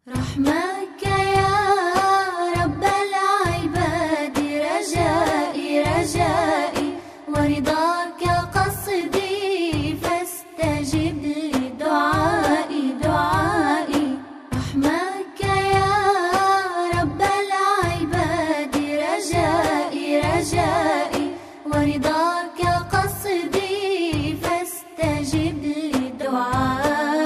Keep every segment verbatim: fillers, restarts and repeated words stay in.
رحمك يا رب العباد رجائي رجائي، ورضاك قصدي فاستجب لدعائي دعائي. رحمك يا رب العباد رجائي رجائي، ورضاك قصدي فاستجب لدعائي.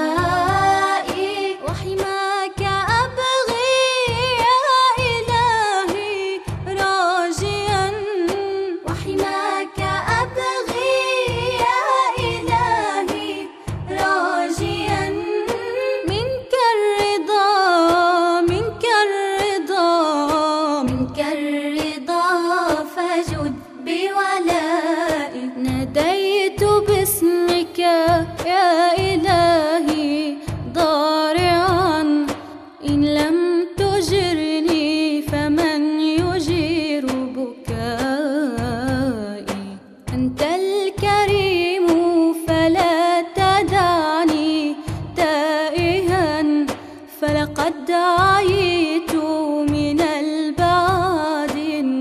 ناديت باسمك يا إلهي ضارعا، إن لم تجرني فمن يجير بكائي. أنت الكريم فلا تدعني تائها، فلقد دعيت من البعد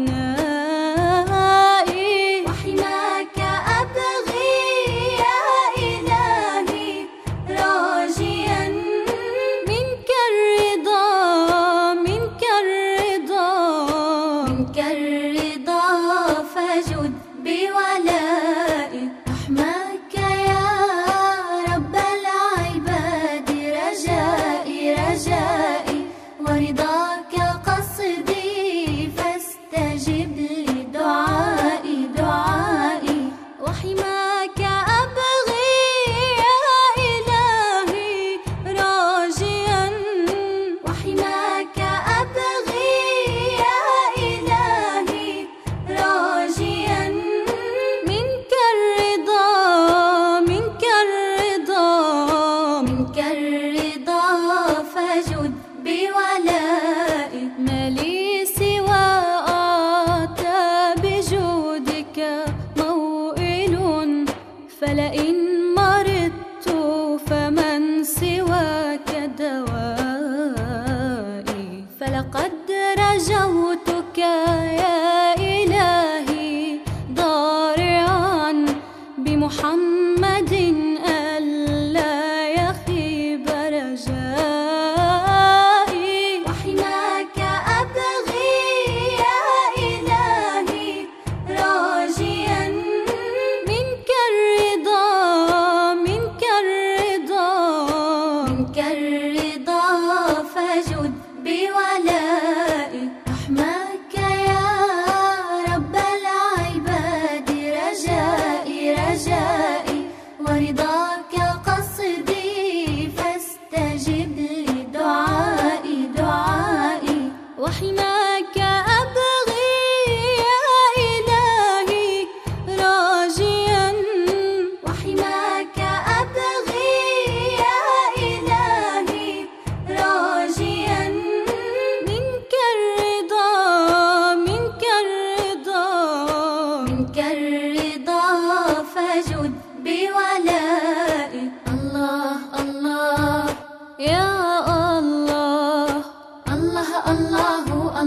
النائي. وحماك أبغي يا إلهي راجيا منك الرضا منك الرضا منك الرضا، فجد بولائي. رحمك يا رب العباد رجائي رجائي، ورضاك قصدي فاستجب لدعائي دعائي. وحماك أبغي يا إلهي راجيا، وحماك أبغي يا إلهي راجيا منك الرضا منك الرضا منك الرضا، فجد بولائي. ما لي سوى آتى بجودك موئل، فلئن مرضت فمن سواك دوائي. فلقد رجوتك يا إلهي ضارعا بمحمد ألا يخيب رجائي. وحماك أبغي يا إلهي راجيا منك الرضا منك الرضا منك الرضا، فجد بولائي. رحمك يا رب العباد رجائي رجائي، ورضاك قصدي فاستجب لدعائي دعائي. وحماك أبغي يا إلهي راجيا، وحماك أبغي يا إلهي راجيا منك الرضا منك الرضا منك الرضا، فجد بولائي. الله الله يا الله الله الله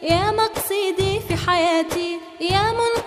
يا مقصدي في حياتي، يا منقذي